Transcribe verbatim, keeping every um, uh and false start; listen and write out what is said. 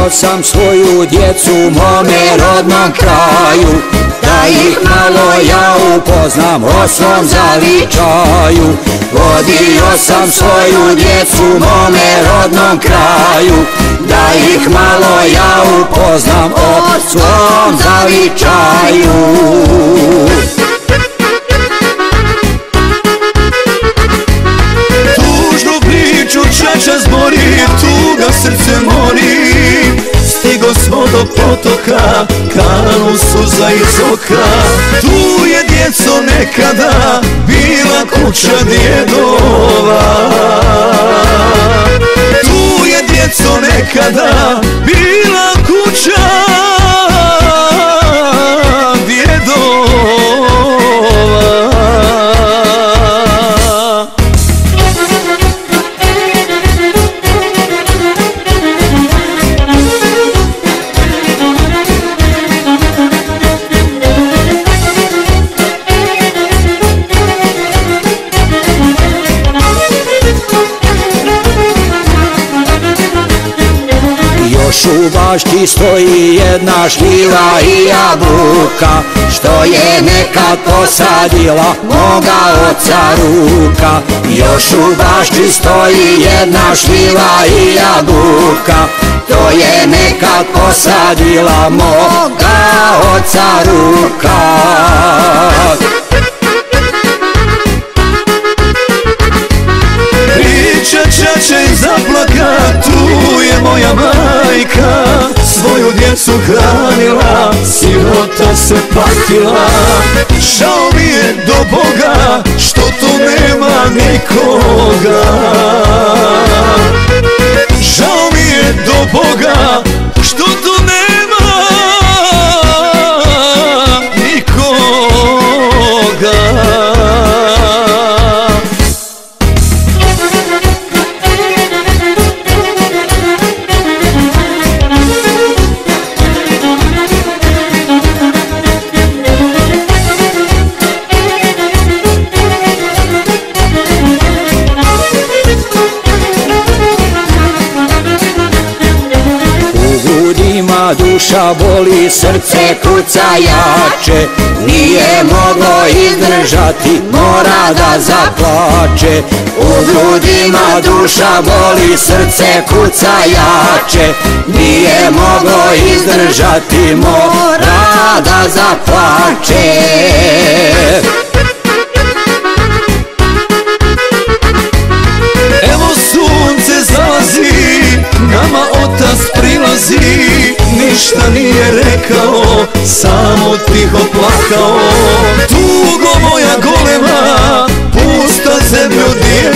Vodio sam svoju djecu mome rodnom kraju, da ih malo ja upoznam o svom zavičaju. Vodio sam svoju djecu mome rodnom kraju, da ih malo ja upoznam o svom zavičaju. Tužnu priču čača zbori, tuga srce mori. Stigo smo do potoka, kanu suza iz oka. Tu je djeco nekada bila kuća djedova. Tu je djeco nekada bila kuća djedova. Još u bašti stoji jedna šljiva i jabuka, što je nekad posadila moga oca ruka. Još u bašti stoji jedna šljiva i jabuka, to je nekad posadila moga oca ruka. Priča čača i zaplaka, tu je moja majka. Svoju djecu hranila, sirota se patila. Žao mi je do Boga što tu nema nikoga. Žao mi je do Boga što tu nema nikoga. Duša boli, srce kuca jače, nije moglo izdržati, mora da zaplače. U grudima duša boli, srce kuca jače, nije moglo izdržati, mora da zaplače. Evo sunce zalazi, nama otac prilazi. Ništa nije rekao, samo tiho plakao. Tugo moja golema, pusta zemljo djela.